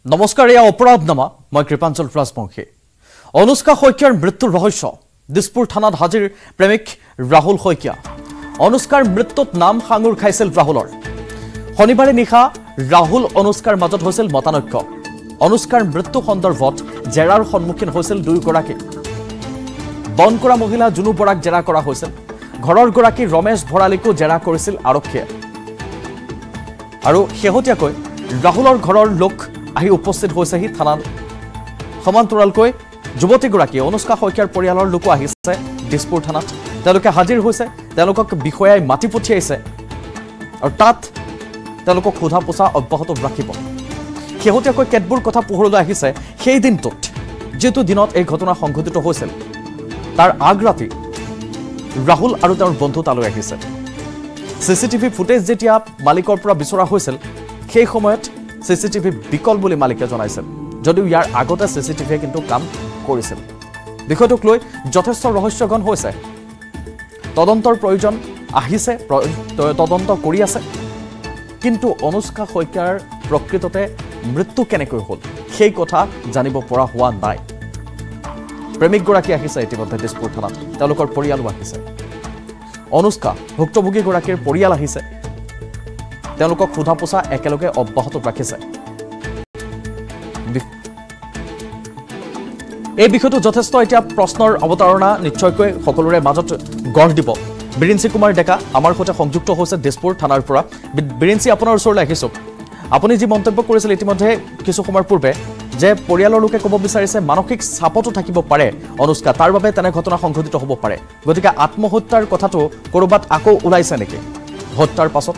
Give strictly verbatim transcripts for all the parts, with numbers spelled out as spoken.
নমস্কাৰ এয়া অপৰাধনামা মই কৃপাঞ্চল ৰাজবংশী অনুষ্কা শইকীয়াৰ মৃত্যুৰ ৰহস্য দিছপুৰ থানাত হাজিৰ প্ৰেমিক ৰাহুল শইকীয়া অনুষ্কাৰ মৃত্যুত নাম সাঙুৰ খাইছিল ৰাহুলৰ শনিবাৰে নিশা ৰাহুল অনুষ্কাৰ মাজত হৈছিল মতানৈক্য অনুষ্কাৰ মৃত্যু সন্দৰ্ভত জেৰাৰ সন্মুখীন হৈছিল দুয়োগৰাকী বন কৰা মহিলা জুনু বৰাক জেৰা কৰা হৈছিল ঘৰৰ গৰাকী ৰমেশ ভৰালিকো জেৰা কৰিছিল আৰক্ষীয়ে আৰু শেহতীয়াকৈ ৰাহুলৰ ঘৰৰ লোক আহি উপস্থিত হৈছেহি থানাত সমান্তৰালকৈ যুৱতীগৰাকী অনুষ্কা শইকীয়াৰ পৰিয়ালৰ লোক আহিছে দিছপুৰ থানাত তেওঁলোকে হাজিৰ হৈছে তেওঁলোকক বিষয়াই মাতি পঠিয়াইছে আৰু তাত তেওঁলোকক সোধা পোছা অব্যাহত ৰাখিব শেহতীয়াকৈ কেতবোৰ কথা পোহৰলৈ আহিছে সেই দিনটোত যেটো দিনত এই ঘটনা সংঘটিত হৈছিল তাৰ আগৰাতি ৰাহুল আৰু তেওঁৰ বন্ধু তালৈ আহিছে সিসিটিভি ফুটেজ যেতিয়া মালিকৰ পৰা বিচৰা হৈছিল সেই সময়ত সিসিটিভি বিকল বুলি মালিকে জনাইছিল যদিও ইয়াৰ আগতে সিসিটিভি কিন্তু কাম কৰিছিল বিষয়টোক লৈ যথেষ্ট ৰহস্যগন হৈছে তদন্তৰ প্ৰয়োজন আহিছে তদন্ত কৰি আছে কিন্তু অনুষ্কা শইকীয়াৰ প্ৰকৃততে মৃত্যু কেনেকৈ হ'ল সেই কথা জানিব পৰা হোৱা নাই প্ৰেমিক গৰাকী আহিছে ইতিমধ্যে দিছপুৰ থানাত তেওঁলোকৰ পৰিয়ালো আহিছে অনুষ্কা ভুক্তভোগী গৰাকীৰ পৰিয়াল আহিছে তেওঁলোকক সোধা পোছা একেলগে অব্যাহত ৰাখিছে এই বিষয়টো যথেষ্ট এতিয়া প্ৰশ্নৰ অৱতাৰণা নিশ্চয়কৈ সকলোৰে মাজত গঢ় দিব বিৰিঞ্চি কুমাৰ ডেকা আমাৰ সৈতে সংযুক্ত হৈছে দিছপুৰ থানাৰ পৰা বিৰিঞ্চি আপোনাৰ ওচৰলৈ আহিছো আপুনি যি মন্তব্য কৰিছিল ইতিমধ্যে কিছু সময়ৰ পূৰ্বে যে পৰিয়ালৰ লোকে ক'ব বিচাৰিছে মানসিক চাপতো থাকিব পাৰে অনুষ্কা তাৰ বাবে তেনে ঘটনা সংঘটিত হ'ব পাৰে গতিকে আত্মহত্যাৰ কথাটো কৰবাত আকৌ ওলাইছে নেকি হত্যাৰ পাছত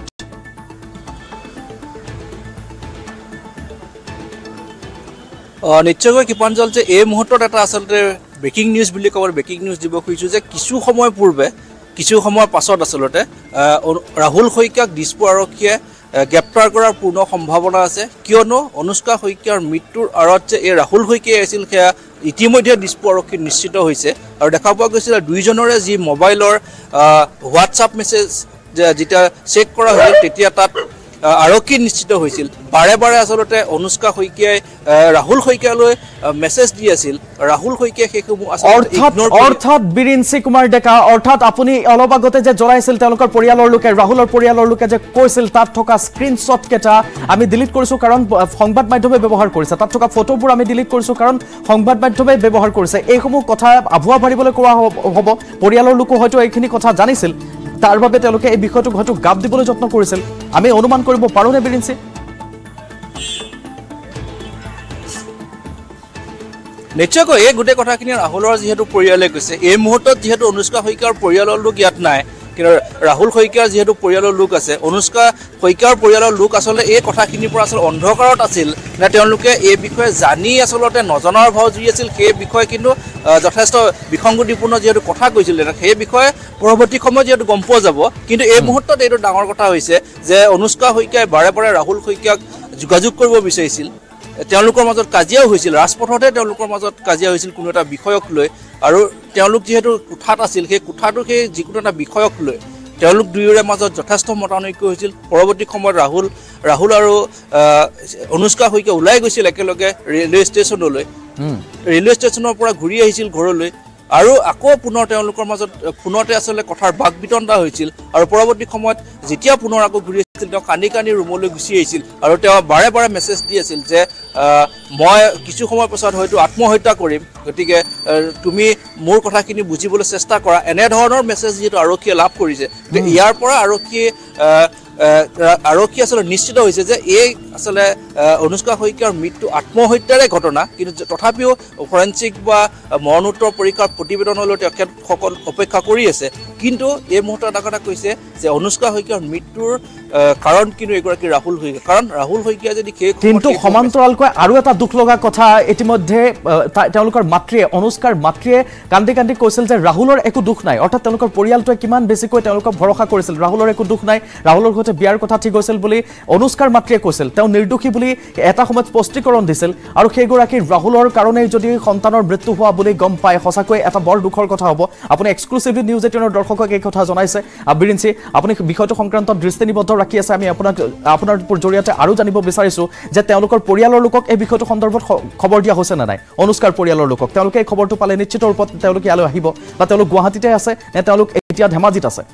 নিশ্চয়কৈ কৃপাঞ্চল যে এই মুহূৰ্তত এটা আচলতে ব্ৰেকিং নিউজ বুলি ক'ব ব্ৰেকিং নিউজ দিব খুজিছোঁ যে কিছু সময় পূৰ্বে কিছু সময়ৰ পাছত আচলতে ৰাহুল শইকীয়াক দিছপুৰ আৰক্ষীয়ে গ্ৰেপ্তাৰ কৰাৰ পূৰ্ণ সম্ভাৱনা আছে কিয়নো অনুষ্কা শইকীয়াৰ মৃত্যুৰ আঁৰত যে এই ৰাহুল শইকীয়া আছিল সেয়া ইতিমধ্যে দিছপুৰ আৰক্ষী নিশ্চিত হৈছে আৰু দেখা পোৱা গৈছিল দুইজনৰে যি মোবাইলৰ হোৱাটছআপ মেছেজ যেতিয়া চেক কৰা হৈছিল তেতিয়া তাত আৰক্ষী নিশ্চিত হৈছিল বাৰে বাৰে আচলতে অনুষ্কা শইকীয়াই ৰাহুল শইকীয়ালৈ মেছেজ দি আছিল ৰাহুল শইকীয়া সেইসমূহ অৰ্থাৎ বিৰিঞ্চি কুমাৰ ডেকা অৰ্থাৎ আপুনি অলপ আগতে যে জনাইছিল তেওঁলোকৰ পৰিয়ালৰ লোকে ৰাহুলৰ পৰিয়ালৰ লোকে যে কৈছিল তাত থকা স্ক্ৰীনশ্বট কেইটা আমি ডিলিট কৰিছোঁ কাৰণ সংবাদ মাধ্যমে ব্যৱহাৰ কৰিছে তাত থকা ফটোবোৰ আমি ডিলিট কৰিছোঁ কাৰণ সংবাদ মাধ্যমে ব্যৱহাৰ কৰিছে এইসমূহ কথা আভুৱা ভাৰিবলৈ কোৱা হ'ব পৰিয়ালৰ লোকো হয়তো এইখিনি কথা জানিছিল তাৰ বাবে তেওঁলোকে এই বিষয়টো হয়তো গাপ দিবলৈ যত্ন কৰিছিল আমি অনুমান কৰিব পাৰোঁ নে বিৰিঞ্চি নিশ্চয়কৈ এই গোটেই কথাখিনি ৰাহুলৰ যিহেতু পৰিয়ালে কৈছে এই মুহূৰ্তত যিহেতু অনুষ্কা শইকীয়াৰ পৰিয়ালৰ লোক ইয়াত নাই কিন্তু ৰাহুল শইকীয়াৰ যিহেতু পৰিয়ালৰ লোক আছে অনুষ্কা শইকীয়াৰ পৰিয়ালৰ লোক আচলতে এই কথাখিনিৰ পৰা আচলতে অন্ধকাৰত আছিল নে তেওঁলোকে এই বিষয়ে জানি আচলতে নজনাৰ ভাও জুৰি আছিল সেই বিষয়ে কিন্তু যথেষ্ট বিসংগতিপূৰ্ণ যিহেতু কথা কৈছিল সেই বিষয়ে পৰৱৰ্তী সময়ত যিহেতু গম পোৱা যাব কিন্তু এই মুহূৰ্তত এইটো ডাঙৰ কথা হৈছে যে অনুষ্কা শইকীয়াই বাৰে বাৰে ৰাহুল শইকীয়াক যোগাযোগ কৰিব বিচাৰিছিল তেওঁলোকৰ মাজত কাজিয়াও হৈছিল ৰাজপথতে তেওঁলোকৰ মাজত কাজিয়া হৈছিল কোনো এটা বিষয়ক লৈ আৰু তেওঁলোক যিহেতু কোঠাত আছিল সেই কোঠাটো সেই যিকোনো এটা বিষয়ক লৈ তেওঁলোক দুয়োৰে মাজত যথেষ্ট মতানৈক্য হৈছিল পৰৱৰ্তী সময়ত ৰাহুল ৰাহুল আৰু অনুষ্কা শইকীয়া ওলাই গৈছিল একেলগে ৰেলৱে ষ্টেচনলৈ ৰেলৱে ষ্টেচনৰ পৰা ঘূৰি আহিছিল ঘৰলৈ আৰু আকৌ পুনৰ তেওঁলোকৰ মাজত পুনৰতে আচলতে কথাৰ বাক বিতণ্ডা হৈছিল আৰু পৰৱৰ্তী সময়ত যেতিয়া পুনৰ আকৌ ঘূৰি আহিছিল তেওঁ কান্দি কান্দি ৰুমলৈ গুচি আহিছিল আৰু তেওঁ বাৰে বাৰে মেছেজ দি আছিল যে মই কিছু সময় পাছত হয়তো আত্মহত্যা কৰিম গতিকে তুমি মোৰ কথাখিনি বুজিবলৈ চেষ্টা কৰা এনেধৰণৰ মেছেজ যিহেতু আৰক্ষীয়ে লাভ কৰিছে ইয়াৰ পৰা আৰক্ষীয়ে আৰক্ষী আচলতে নিশ্চিত হৈছে যে এই আচলতে অনুষ্কা শইকীয়াৰ মৃত্যু আত্মহত্যাৰে ঘটনা কিন্তু তথাপিও ফৰেনচিক বা মৰণোত্তৰ পৰীক্ষাৰ প্ৰতিবেদনলৈ তেখেতসকল অপেক্ষা কৰি আছে কিন্তু এই মুহূৰ্তত এটা কথা কৈছে যে অনুষ্কা শইকীয়াৰ মৃত্যুৰ কাৰণ কিন্তু এগৰাকী ৰাহুল শইকীয়া কাৰণ ৰাহুল শইকীয়া যদি কিন্তু সমান্তৰালকৈ আৰু এটা দুখ লগা কথা ইতিমধ্যে তেওঁলোকৰ মাতৃয়ে অনুষ্কাৰ মাতৃয়ে কান্দি কান্দি কৈছিল যে ৰাহুলৰ একো দুখ নাই অৰ্থাৎ তেওঁলোকৰ পৰিয়ালটোৱে কিমান বেছিকৈ তেওঁলোকক ভৰসা কৰিছিল ৰাহুলৰ একো দুখ নাই ৰাহুলৰ লগতে বিয়াৰ কথা ঠিক হৈছিল বুলি অনুষ্কাৰ মাতৃয়ে কৈছিল তেওঁ নিৰ্দোষী বুলি এটা সময়ত স্পষ্টীকৰণ দিছিল আৰু সেইগৰাকী ৰাহুলৰ কাৰণে যদি সন্তানৰ মৃত্যু হোৱা বুলি গম পায় সঁচাকৈ এটা বৰ দুখৰ কথা হ'ব আপুনি এক্সক্লুসিভলি নিউজ এইটিন ৰ দৰ্শকক এই কথা জনাইছে বিৰিঞ্চি আপুনি বিষয়টো সংক্ৰান্তত দৃষ্টি নিবদ্ধ ৰাখি আছে আমি আপোনাক আপোনাৰ জৰিয়তে আৰু জানিব বিচাৰিছো যে তেওঁলোকৰ পৰিয়ালৰ লোকক এই বিষয়টো সন্দৰ্ভত খবৰ দিয়া হৈছে না নাই অনুষ্কাৰ পৰিয়ালৰ লোকক তেওঁলোকে এই খবৰটো পালে নিশ্চিত ৰূপত তেওঁলোকে ইয়ালৈ আহিব বা তেওঁলোক গুৱাহাটীতে আছে নে তেওঁলোক এতিয়া ধেমাজিত আছে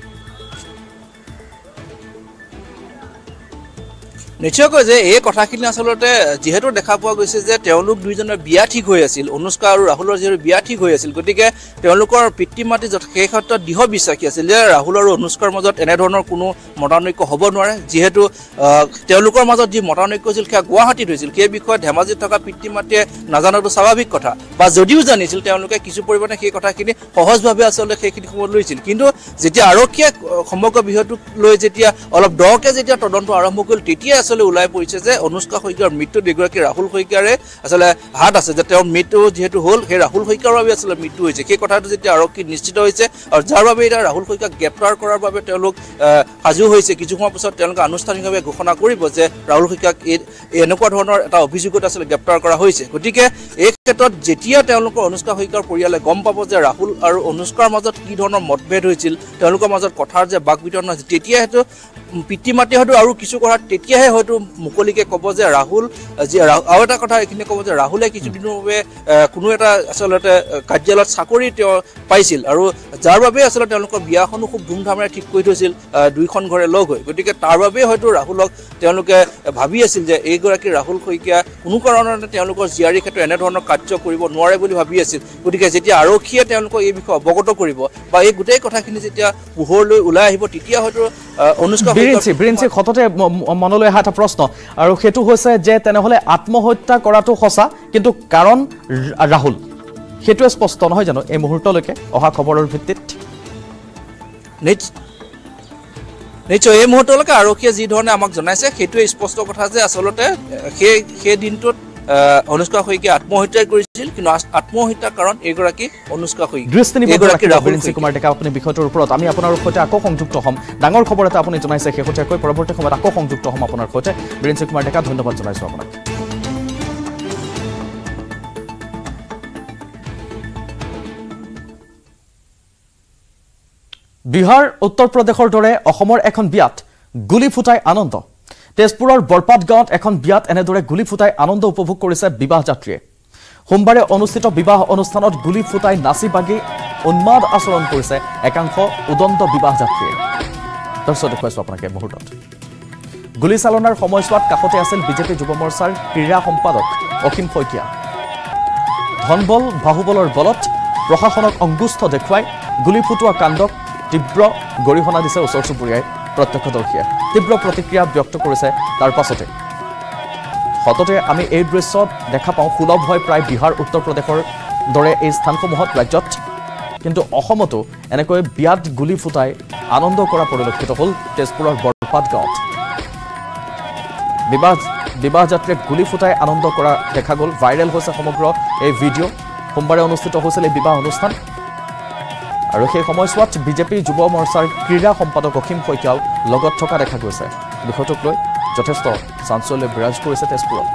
নিশ্চয়কৈ যে এই কথাখিনি আচলতে যেহেতু দেখা পোৱা গৈছে যে তেওঁলোক দুইজনৰ বিয়া ঠিক হৈ আছিল অনুষ্কা আৰু ৰাহুলৰ যেহেতু বিয়া ঠিক হৈ আছিল গতিকে তেওঁলোকৰ পিতৃ মাতৃ সেই ক্ষেত্ৰত দৃঢ় বিশ্বাসী আছিল যে ৰাহুল আৰু অনুষ্কাৰ মাজত এনেধৰণৰ কোনো মতানৈক্য হ'ব নোৱাৰে যিহেতু তেওঁলোকৰ মাজত যি মতানৈক্য আছিল সেয়া গুৱাহাটীত হৈছিল সেই বিষয়ে ধেমাজিত থকা পিতৃ মাতৃয়ে নাজানাটো স্বাভাৱিক কথা বা যদিও জানিছিল তেওঁলোকে কিছু পৰিমাণে সেই কথাখিনি সহজভাৱে আচলতে সেইখিনি সময়ত লৈছিল কিন্তু যেতিয়া আৰক্ষীয়ে সমগ্ৰ বিষয়টোক লৈ যেতিয়া অলপ দকে যেতিয়া তদন্ত আৰম্ভ কৰিল তেতিয়া আসলে উলাই পৰিছে যে অনুষ্কা শইকীয়াৰ মৃত্যু এগৰাকী ৰাহুল শইকীয়াৰে আসলে হাত আছে যে তেওঁৰ মৃত্যু যেহেতু হল সেই ৰাহুল শইকীয়াৰ বাবে আসলে মৃত্যু হৈছে সেই কথাটো যেতিয়া আৰক্ষী নিশ্চিত হৈছে আৰু যাৰ বাবে এটা ৰাহুল শইকীয়াক গ্ৰেপ্তাৰ কৰাৰ বাবে তেওঁলোক সাজু হৈছে কিছু সময় পিছত তেওঁলোকে আনুষ্ঠানিকভাৱে ঘোষণা কৰিব যে ৰাহুল শইকীয়াক এনেকুৱা ধৰণৰ এটা অভিযোগত আসলে গ্ৰেপ্তাৰ কৰা হৈছে গতিকে এই ক্ষেত্ৰত যেতিয়া তেওঁলোকৰ অনুষ্কা শইকীয়াৰ পৰিয়ালে গম পাব যে ৰাহুল আৰু অনুষ্কাৰ মাজত কি ধৰণৰ মতভেদ হৈছিল তেওঁলোকৰ মাজত কথাৰ যে বাক বিতৰণ হৈছিল তেতিয়া হেতু পিতৃ মাতৃ হয়তো আৰু কিছু কথা তেতিয়াহে হয়তো মুকলিকে ক'ব যে ৰাহুল যে আৰু এটা কথা এখিনি ক'ব যে ৰাহুলে কিছু দিনৰ বাবে কোনো এটা আচলতে কাৰ্যালয়ত চাকৰি তেওঁ পাইছিল আৰু যাৰ বাবে আচলতে তেওঁলোকৰ বিয়াখনো খুব ধুমধামেৰে ঠিক কৰি থৈছিল দুইখন ঘৰে লগ হৈ গতিকে তাৰ বাবে হয়তো ৰাহুলক তেওঁলোকে ভাবি আছিল যে এইগৰাকী ৰাহুল শইকীয়া কোনো কাৰণতে তেওঁলোকৰ জীয়াৰীৰ ক্ষেত্ৰত এনেধৰণৰ কাৰ্য কৰিব নোৱাৰে বুলি ভাবি আছিল গতিকে যেতিয়া আৰক্ষীয়ে তেওঁলোকক এই বিষয়ে অৱগত কৰিব বা এই গোটেই কথাখিনি যেতিয়া পোহৰলৈ ওলাই আহিব তেতিয়া হয়তো অনুষ্কা বিৰিঞ্চি বিৰিঞ্চি খততে মনলৈ অহা এটা প্ৰশ্ন আৰু সেইটো হৈছে যে তেনেহলে আত্মহত্যা কৰাটো সঁচা কিন্তু কাৰণ ৰাহুল সেইটো স্পষ্ট নহয় জানো এই মুহূৰ্তলৈকে অহা খবৰৰ ভিত্তিত নিশ্চয় এই মুহূৰ্তলৈকে আৰক্ষীয়ে যি ধৰণে আমাক জনাইছে সেইটোৱে স্পষ্ট কথা যে আচলতে সেই সেই দিনটোত অনুষ্কা শইকীয়া আত্মহত্যা কৰিছিল কিন্তু আত্মহত্যাৰ কাৰণ এগৰাকী অনুষ্কা শইকীয়া এগৰাকী ৰাহুল কুমাৰ ডেকা আপুনি বিষয়টোৰ ওপৰত আমি আপোনাৰ সৈতে আকৌ সংযুক্ত হ'ম ডাঙৰ খবৰ এটা আপুনি জনাইছে শেহতীয়াকৈ পৰৱৰ্তী সময়ত আকৌ সংযুক্ত হ'ম আপোনাৰ সৈতে বীৰেন্দ্ৰ কুমাৰ ডেকা ধন্যবাদ জনাইছো আপোনাক বিহাৰ উত্তৰ প্ৰদেশৰ দৰে অসমৰ এখন বিয়াত গুলি ফুটাই আনন্দ তেজপুৰৰ বৰপাট গাঁৱত এখন বিয়াত এনেদৰে গুলি ফুটাই আনন্দ উপভোগ কৰিছে বিবাহ যাত্ৰীয়ে সোমবাৰে অনুষ্ঠিত বিবাহ অনুষ্ঠানত গুলি ফুটাই নাচি বাগি উন্মাদ আচৰণ কৰিছে একাংশ উদন্ত বিবাহ যাত্ৰীয়ে দৰ্শক দেখুৱাইছো আপোনাক এই মুহূৰ্তত গুলি চালনাৰ সময়ছোৱাত কাষতে আছিল বিজেপি যুৱ মৰ্চাৰ ক্ৰীড়া সম্পাদক অসীম শইকীয়া ধনবল বাহুবলৰ বলত প্ৰশাসনক অংগুষ্ঠ দেখুৱাই গুলি ফুটোৱা কাণ্ডক তীব্ৰ গৰিহণা দিছে ওচৰ চুবুৰীয়াই প্ৰত্যক্ষদৰ্শীয়ে তীব্ৰ প্ৰতিক্ৰিয়া ব্যক্ত কৰিছে তাৰ পাছতে হততে আমি এই দৃশ্য দেখা পাওঁ সুলভ হয় প্ৰায় বিহাৰ উত্তৰ প্ৰদেশৰ দৰে এই স্থানসমূহত ৰাজ্যত কিন্তু অসমতো এনেকৈ বিয়াত গুলি ফুটাই আনন্দ কৰা পৰিলক্ষিত হ'ল তেজপুৰৰ বৰপাট গাঁৱত বিবাহ বিবাহ যাত্ৰীক গুলি ফুটাই আনন্দ কৰা দেখা গ'ল ভাইৰেল হৈছে সমগ্ৰ এই ভিডিঅ' সোমবাৰে অনুষ্ঠিত হৈছিল এই বিবাহ অনুষ্ঠান আৰু সেই সময়ছোৱাত বিজেপি যুৱ মৰ্চাৰ ক্ৰীড়া সম্পাদক অসীম শইকীয়াও লগত থকা দেখা গৈছে বিষয়টোক লৈ যথেষ্ট চাঞ্চল্য বিৰাজ কৰিছে তেজপুৰত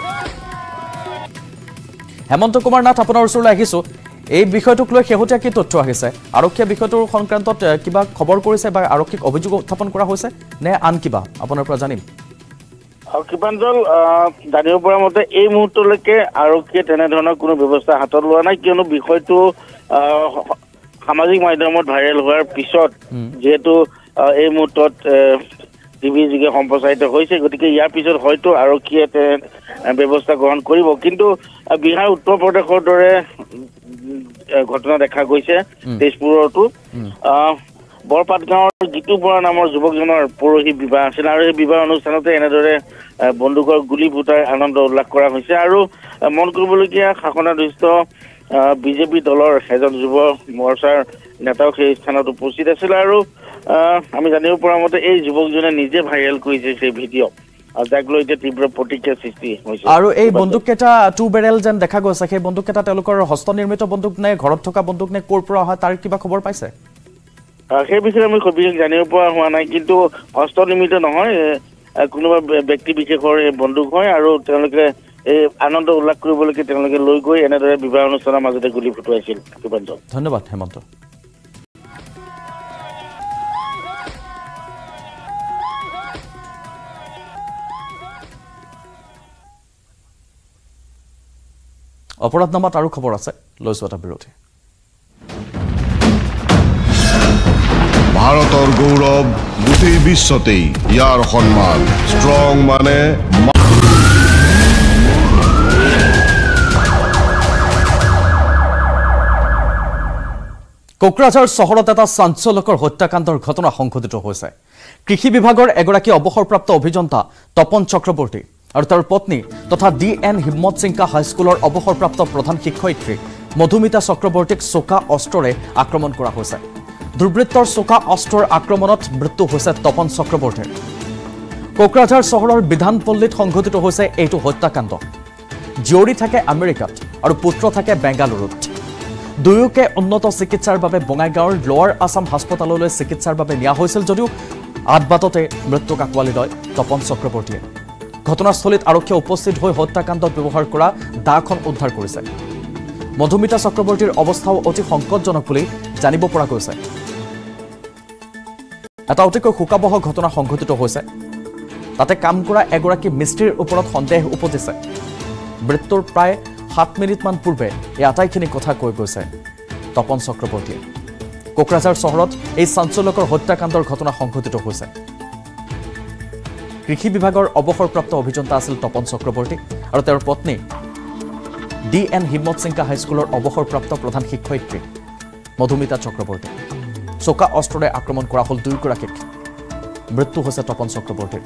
হেমন্ত কুমাৰ নাথ আপোনাৰ ওচৰলৈ আহিছোঁ এই বিষয়টোক লৈ শেহতীয়া কি তথ্য আহিছে আৰক্ষীয়ে বিষয়টোৰ সংক্ৰান্তত কিবা খবৰ কৰিছে বা আৰক্ষীক অভিযোগ উত্থাপন কৰা হৈছে নে আন কিবা আপোনাৰ পৰা জানিম কৃপাঞ্জল জানিব পৰা মতে এই মুহূৰ্তলৈকে আৰক্ষীয়ে তেনেধৰণৰ কোনো ব্যৱস্থা হাতত লোৱা নাই কিয়নো বিষয়টো সামাজিক মাধ্যমত ভাইৰেল হোৱাৰ পিছত যেহেতু এই মুহূৰ্তত টিভি যোগে সম্প্ৰচাৰিত হৈছে গতিকে ইয়াৰ পিছত হয়তো আৰক্ষীয়ে ব্যৱস্থা গ্ৰহণ কৰিব কিন্তু বিহাৰ উত্তৰ প্ৰদেশৰ দৰে ঘটনা দেখা গৈছে তেজপুৰতো বৰপাট গাঁৱৰ জিতু বৰা নামৰ যুৱকজনৰ পৰহি বিবাহ আছিল আৰু এই বিবাহ অনুষ্ঠানতে এনেদৰে বন্দুকৰ গুলি ফুটাই আনন্দ উল্লাস কৰা হৈছে আৰু মন কৰিবলগীয়া শাসনাধীষ্ঠ বিজেপি দলৰ এজন যুৱ মৰ্চাৰ নেতাও সেই স্থানত উপস্থিত আছিল আৰু আমি জানিব পৰা মতে এই যুৱকজনে নিজে ভাইৰেল কৰিছে সেই ভিডিঅ' যাক লৈ এতিয়া তীব্ৰ প্ৰতিক্ৰিয়াৰ সৃষ্টি হৈছে আৰু এই বন্দুককেইটা টু বেৰেল যেন দেখা গৈছে সেই বন্দুককেইটা তেওঁলোকৰ হস্তনিৰ্মিত বন্দুক নে ঘৰত থকা বন্দুক নে ক'ৰ পৰা অহা তাৰ কিবা খবৰ পাইছে সেই বিষয়ে আমি সবিশেষ জানিব পৰা হোৱা নাই কিন্তু হস্তনিৰ্মিত নহয় কোনোবা ব্যক্তি বিশেষৰ এই বন্দুক হয় আৰু তেওঁলোকে এই আনন্দ উল্লাস কৰিবলৈকে তেওঁলোকে লৈ গৈ এনেদৰে বিবাহ অনুষ্ঠানৰ মাজতে গুলি ফুটুৱাইছিল কৃপাঞ্জল ধন্যবাদ হেমন্ত অপৰাধনামাত আৰু খবৰ আছে লৈছো এটা বিৰোধী ভাৰতৰ গৌৰৱ গোটেই বিশ্বতেই ইয়াৰ সন্মান ষ্ট্ৰং মানে কোকৰাঝাৰ চহৰত এটা চাঞ্চল্যকৰ হত্যাকাণ্ডৰ ঘটনা সংঘটিত হৈছে কৃষি বিভাগৰ এগৰাকী অৱসৰপ্ৰাপ্ত অভিযন্তা তপন চক্ৰৱৰ্তী আৰু তাৰ পত্নী তথা ডি এন হিম্মত সিংকা হাইস্কুলৰ অৱসৰপ্ৰাপ্ত প্ৰধান শিক্ষয়িত্ৰী মধুমিতা চক্ৰৱৰ্তীক চোকা অস্ত্ৰৰে আক্ৰমণ কৰা হৈছে দুৰ্বৃত্তৰ চোকা অস্ত্ৰৰ আক্ৰমণত মৃত্যু হৈছে তপন চক্ৰৱৰ্তীৰ কোকৰাঝাৰ চহৰৰ বিধানপল্লীত সংঘটিত হৈছে এইটো হত্যাকাণ্ড জীয়ৰী থাকে আমেৰিকাত আৰু পুত্ৰ থাকে বেংগালুৰুত দুয়োকে উন্নত চিকিৎসাৰ বাবে বঙাইগাঁৱৰ লোৱাৰ আছাম হাস্পতাললৈ চিকিৎসাৰ বাবে নিয়া হৈছিল যদিও আদবাটতে মৃত্যুক আঁকোৱালি লয় তপন চক্ৰৱৰ্তীয়ে ঘটনাস্থলীত আৰক্ষী উপস্থিত হৈ হত্যাকাণ্ডত ব্যৱহাৰ কৰা দাখন উদ্ধাৰ কৰিছে মধুমিতা চক্ৰৱৰ্তীৰ অৱস্থাও অতি সংকটজনক বুলি জানিব পৰা গৈছে এটা অতিকৈ শোকাবহ ঘটনা সংঘটিত হৈছে তাতে কাম কৰা এগৰাকী মিস্ত্ৰীৰ ওপৰত সন্দেহ উপজিছে মৃত্যুৰ প্ৰায় সাত মিনিটমান পূৰ্বে এই আটাইখিনি কথা কৈ গৈছে তপন চক্ৰৱৰ্তীয়ে কোকৰাঝাৰ চহৰত এই চাঞ্চল্যকৰ হত্যাকাণ্ডৰ ঘটনা সংঘটিত হৈছে কৃষি বিভাগৰ অৱসৰপ্ৰাপ্ত অভিযন্তা আছিল তপন চক্ৰৱৰ্তী আৰু তেওঁৰ পত্নী ডি এন হিম্মত সিংকা হাইস্কুলৰ অৱসৰপ্ৰাপ্ত প্ৰধান শিক্ষয়িত্ৰী মধুমিতা চক্ৰৱৰ্তী চোকা অস্ত্ৰৰে আক্ৰমণ কৰা হ'ল দুয়োগৰাকীক মৃত্যু হৈছে তপন চক্ৰৱৰ্তীৰ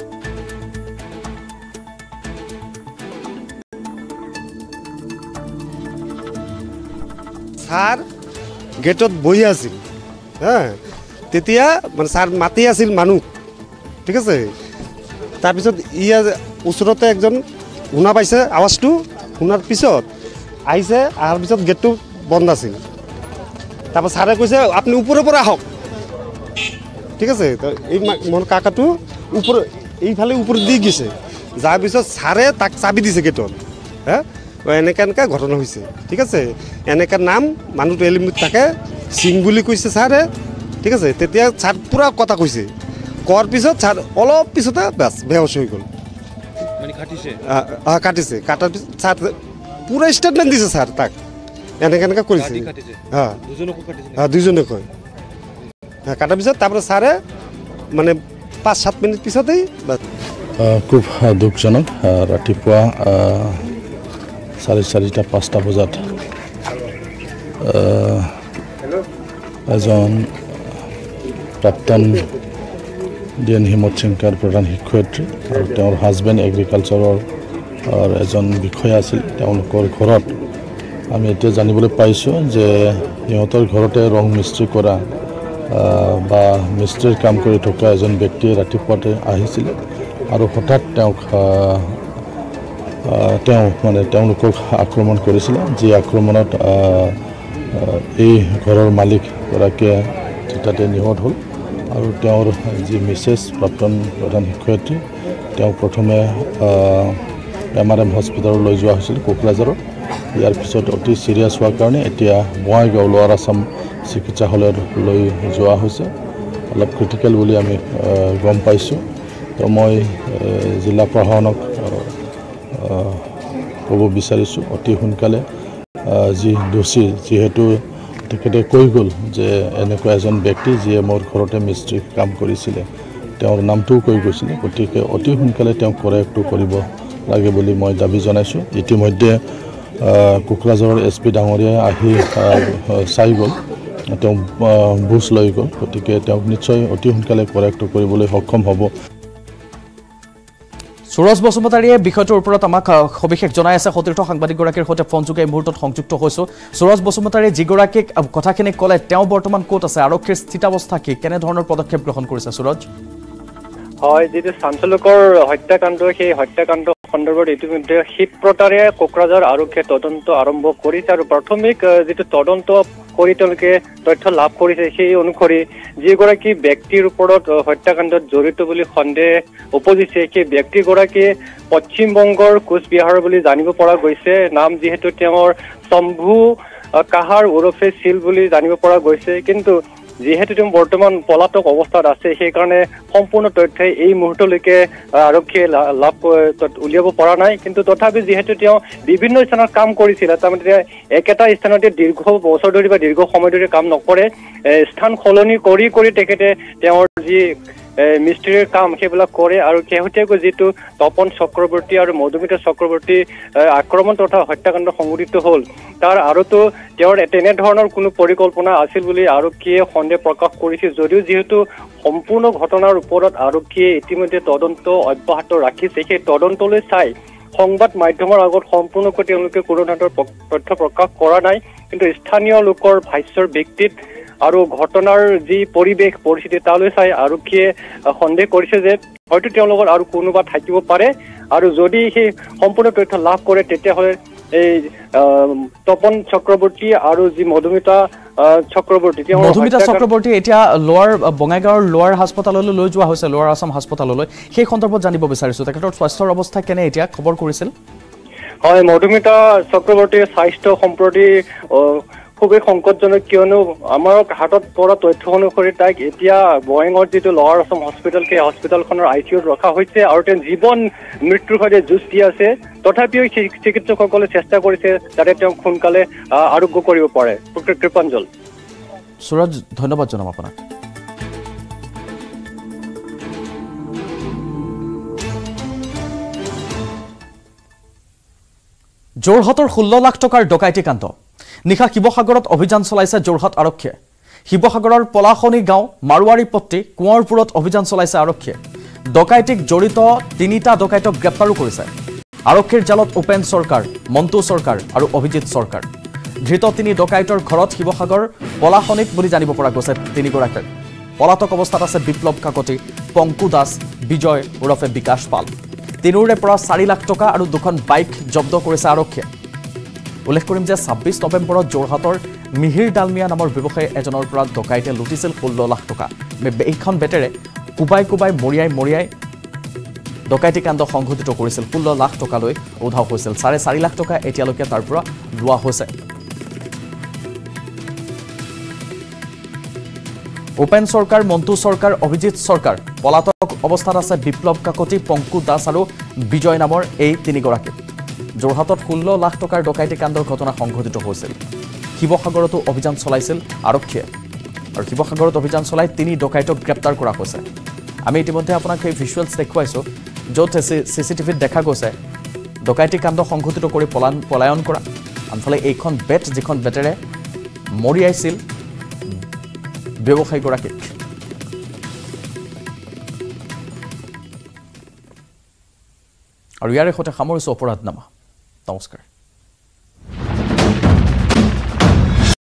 স্যার গেটত বহি আছিল হ্যাঁ তেতিয়া মানে স্যার মাতি আছিল মানুহ ঠিক আছে তাৰপিছত ইয়া ওচৰতে একজন শুনা পাইছে আৱাজটো শুনাৰ পিছত আহিছে আহাৰ পিছত গেটটো বন্ধ আছিল তাৰপৰা ছাৰে কৈছে আপুনি ওপৰৰ পৰা আহক ঠিক আছে তো এই মোৰ কাকাটো ওপৰ এইফালে ওপৰত দি গৈছে যাৰ পিছত ছাৰে তাক চাবি দিছে গেটত হা এনেকা এনেকা ঘটনা হৈছে ঠিক আছে এনেকা নাম মানুহটো এলিমিট থাকে সিং বুলি কৈছে ছাৰে ঠিক আছে তেতিয়া ছাৰ পুৰা কথা কৈছে কোৱাৰ পিছত ছাৰ অলপ পিছতে বাছ বেহোচ হৈ গ'ল মানে কাটিছে অঁ কাটিছে কাটাৰ পিছত ছাৰ পুৰা ষ্টেটমেণ্ট দিছে ছাৰ তাক এনেকা এনেকা কৰিছে হা দুজনকো কাটিছে হা দুজনে কয় হ্যাঁ কাটাৰ পিছত তাৰপৰা ছাৰে মানে পাঁচ সাত মিনিট পিছতেই খুব দুখজনক ৰাতিপুৱা চাৰে চাৰিটা পাঁচটা বজাত এজন প্ৰাক্তন ডি এন হিম্মত সিংকাৰ প্ৰধান শিক্ষয়িত্ৰী আৰু তেওঁৰ হাজবেণ্ড এগ্ৰিকালচাৰৰ এজন বিষয়া আছিল তেওঁলোকৰ ঘৰত আমি এতিয়া জানিবলৈ পাইছোঁ যে সিহঁতৰ ঘৰতে ৰং মিস্ত্ৰী কৰা বা মিস্ত্ৰীৰ কাম কৰি থকা এজন ব্যক্তিয়ে ৰাতিপুৱাতে আহিছিলে আৰু হঠাৎ তেওঁক তেওঁ মানে তেওঁলোকক আক্ৰমণ কৰিছিলে যি আক্ৰমণত এই ঘৰৰ মালিকগৰাকীয়ে তাতে নিহত হ'ল আৰু তেওঁৰ যি মিছেছ প্ৰাক্তন প্ৰধান শিক্ষয়িত্ৰী তেওঁ প্ৰথমে এম আৰ এম হস্পিটেলত লৈ যোৱা হৈছিল কোকৰাঝাৰত ইয়াৰ পিছত অতি চিৰিয়াছ হোৱাৰ কাৰণে এতিয়া বঙাইগাঁও লোৱাৰ আছাম চিকিৎসালয়ত লৈ যোৱা হৈছে অলপ ক্ৰিটিকেল বুলি আমি গম পাইছোঁ তো মই জিলা প্ৰশাসনক ক'ব বিচাৰিছোঁ অতি সোনকালে যি দোষী যিহেতু তেখেতে কৈ গ'ল যে এনেকুৱা এজন ব্যক্তি যিয়ে মোৰ ঘৰতে মিস্ত্ৰী কাম কৰিছিলে তেওঁৰ নামটোও কৈ গৈছিলে গতিকে অতি সোনকালে তেওঁক কৰেক্টটো কৰিব লাগে বুলি মই দাবী জনাইছোঁ ইতিমধ্যে কোকৰাঝাৰৰ এছ পি ডাঙৰীয়াই আহি চাই গ'ল তেওঁ বুজ লৈ গ'ল গতিকে তেওঁক নিশ্চয় অতি সোনকালে কৰেক্টটো কৰিবলৈ সক্ষম হ'ব সুৰজ বসুমতাৰীয়ে বিষয়টোৰ ওপৰত আমাক সবিশেষ জনাই আছে সতীৰ্থ সাংবাদিকগৰাকীৰ সৈতে ফোনযোগে এই মুহূৰ্তত সংযুক্ত হৈছোঁ সুৰজ বসুমতাৰীয়ে যিগৰাকীক কথাখিনি ক'লে তেওঁ বৰ্তমান ক'ত আছে আৰক্ষীৰ স্থিতাৱস্থা কি কেনেধৰণৰ পদক্ষেপ গ্ৰহণ কৰিছে সুৰজ হয় যেটো চাঞ্চলকৰ হত্যাকাণ্ড সেই হত্যাকাণ্ড সন্দৰ্ভত ইতিমধ্যে ক্ষিপ্ৰতাৰে কোকৰাঝাৰ আৰক্ষীয়ে তদন্ত আৰম্ভ কৰিছে আৰু প্ৰাথমিক যেটো তদন্ত কৰি তেওঁলোকে তথ্য লাভ কৰিছে সেই অনুসৰি যিগৰাকী ব্যক্তিৰ ওপৰত হত্যাকাণ্ডত জড়িত বুলি সন্দেহ উপজিছে সেই ব্যক্তিগৰাকী পশ্চিম বংগৰ কোচবিহাৰৰ বুলি জানিব পৰা গৈছে নাম যিহেতু তেওঁৰ শম্ভু কাহাৰ ওৰফে চিল বুলি জানিব পৰা গৈছে কিন্তু যেহেতু তেওঁ বৰ্তমান পলাতক অৱস্থাত আছে সেই কাৰণে সম্পূৰ্ণ তথ্য এই মুহূৰ্তলৈকে আৰক্ষীয়ে লাভ উলিয়াব পৰা নাই কিন্তু তথাপি যেহেতু তেওঁ বিভিন্ন স্থানত কাম কৰিছিল তাৰমানে একেটা স্থানতে দীৰ্ঘ বছৰ ধৰি বা দীৰ্ঘ সময় ধৰি কাম নকৰে স্থান সলনি কৰি কৰি তেখেতে তেওঁৰ যি মিস্ত্ৰীৰ কাম সেইবিলাক কৰে আৰু শেহতীয়াকৈ যিটো তপন চক্ৰৱৰ্তী আৰু মধুমিতা চক্ৰৱৰ্তী আক্ৰমণ তথা হত্যাকাণ্ড সংঘটিত হ'ল তাৰ আৰুতো তেওঁৰ তেনেধৰণৰ কোনো পৰিকল্পনা আছিল বুলি আৰক্ষীয়ে সন্দেহ প্ৰকাশ কৰিছে যদিও যিহেতু সম্পূৰ্ণ ঘটনাৰ ওপৰত আৰক্ষীয়ে ইতিমধ্যে তদন্ত অব্যাহত ৰাখিছে সেই তদন্তলৈ চাই সংবাদ মাধ্যমৰ আগত সম্পূৰ্ণকৈ তেওঁলোকে কোনো ধৰণৰ তথ্য প্ৰকাশ কৰা নাই কিন্তু স্থানীয় লোকৰ ভাষ্যৰ ভিত্তিত আৰু ঘটনাৰ যি পৰিৱেশ পৰিস্থিতি তালৈ চাই আৰক্ষীয়ে সন্দেহ কৰিছে যে হয়তো তেওঁলোকৰ আৰু কোনোবা থাকিব পাৰে আৰু যদি সেই সম্পূৰ্ণ তথ্য লাভ কৰে তেতিয়াহ'লে এই তপন চক্ৰৱৰ্তী আৰু যি মধুমিতা চক্ৰৱৰ্তী মধুমিতা চক্ৰৱৰ্তী এতিয়া লোৱাৰ বঙাইগাঁৱৰ লোৱাৰ হাস্পতাললৈ লৈ যোৱা হৈছে লোৱাৰ আছাম হাস্পতাললৈ সেই সন্দৰ্ভত জানিব বিচাৰিছো তেখেতৰ স্বাস্থ্যৰ অৱস্থা কেনে এতিয়া খবৰ কৰিছিল হয় মধুমিতা চক্ৰৱৰ্তীৰ স্বাস্থ্য সম্প্ৰতি খুবেই সংকটজনক কিয়নো আমাৰ হাতত পৰা তথ্য অনুসৰি তাইক এতিয়া বঙাইগাঁৱৰ যিটো লোৱাৰ আছাম হস্পিটেল সেই হস্পিটেলখনৰ আই চি ইউত ৰখা হৈছে আৰু তেওঁ জীৱন মৃত্যুৰ সৈতে যুঁজ দি আছে তথাপিও চিকিৎসকসকলে চেষ্টা কৰিছে যাতে তেওঁক সোনকালে আৰোগ্য কৰিব পাৰে কৃপাঞ্জল সুৰজ ধন্যবাদ জনাম আপোনাক যোৰহাটৰ ষোল্ল লাখ টকাৰ ডকাইতি কাণ্ড নিশা শিৱসাগৰত অভিযান চলাইছে যোৰহাট আৰক্ষীয়ে শিৱসাগৰৰ পলাশনি গাঁও মাৰুৱাৰীপট্টি কুঁৱৰপুৰত অভিযান চলাইছে আৰক্ষীয়ে ডকাইতিক জড়িত তিনিটা ডকাইতক গ্ৰেপ্তাৰো কৰিছে আৰক্ষীৰ জালত উপেন চৰকাৰ মন্তু চৰকাৰ আৰু অভিজিত চৰকাৰ ধৃত তিনি ডকাইতৰ ঘৰত শিৱসাগৰ পলাশনিত বুলি জানিব পৰা গৈছে তিনিগৰাকীৰ পলাতক অৱস্থাত আছে বিপ্লৱ কাকতি পংকু দাস বিজয় ওৰফে বিকাশ পাল তিনিওৰে পৰা চাৰি লাখ টকা আৰু দুখন বাইক জব্দ কৰিছে আৰক্ষীয়ে উল্লেখ কৰিম যে ছাব্বিছ নৱেম্বৰত যোৰহাটৰ মিহিৰ ডালমিয়া নামৰ ব্যৱসায়ী এজনৰ পৰা ডকাইতে লুটিছিল ষোল্ল লাখ টকা এইখন বেটেৰে কুবাই কুবাই মৰিয়াই মৰিয়াই ডকাইতি কাণ্ড সংঘটিত কৰিছিল ষোল্ল লাখ টকালৈ উধাও হৈছিল চাৰে চাৰি লাখ টকা এতিয়ালৈকে তাৰ পৰা লোৱা হৈছে উপেন চৰকাৰ মন্তু চৰকাৰ অভিজিত চৰকাৰ পলাতক অৱস্থাত আছে বিপ্লৱ কাকতি পংকু দাস আৰু বিজয় নামৰ এই তিনিগৰাকী যোৰহাটত ষোল্ল লাখ টকাৰ ডকাইতি কাণ্ডৰ ঘটনা সংঘটিত হৈছিল শিৱসাগৰতো অভিযান চলাইছিল আৰক্ষীয়ে আৰু শিৱসাগৰত অভিযান চলাই তিনি ডকাইতক গ্ৰেপ্তাৰ কৰা হৈছে আমি ইতিমধ্যে আপোনাক এই ভিজুৱেলছ দেখুৱাইছোঁ য'ত চি চি টিভিত দেখা গৈছে ডকাইতি কাণ্ড সংঘটিত কৰি পলায়ন পলায়ন কৰা আনফালে এইখন বেট যিখন বেটেৰে মৰিয়াইছিল ব্যৱসায়ীগৰাকীক আৰু ইয়াৰে সৈতে সামৰিছোঁ অপৰাধনামা নমস্কাৰ।